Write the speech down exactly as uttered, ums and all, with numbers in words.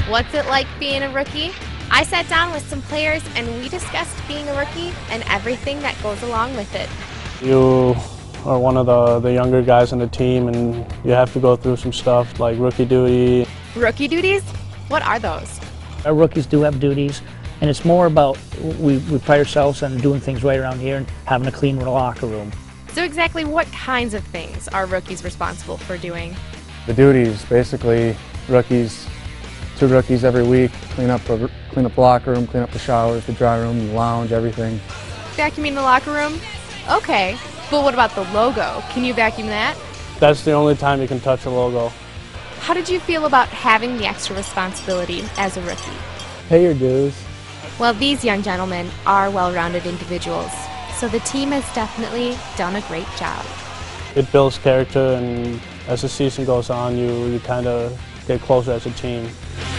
What's it like being a rookie? I sat down with some players and we discussed being a rookie and everything that goes along with it. You are one of the, the younger guys on the team and you have to go through some stuff like rookie duty. Rookie duties? What are those? Our rookies do have duties, and it's more about we, we pride ourselves on doing things right around here and having a clean locker room. So exactly what kinds of things are rookies responsible for doing? The duties, basically, rookies, two rookies every week, clean up, the, clean up the locker room, clean up the showers, the dry room, the lounge, everything. Vacuuming the locker room? Okay, but what about the logo? Can you vacuum that? That's the only time you can touch a logo. How did you feel about having the extra responsibility as a rookie? Pay your dues. Well, these young gentlemen are well-rounded individuals, so the team has definitely done a great job. It builds character, and as the season goes on, you, you kind of get closer as a team.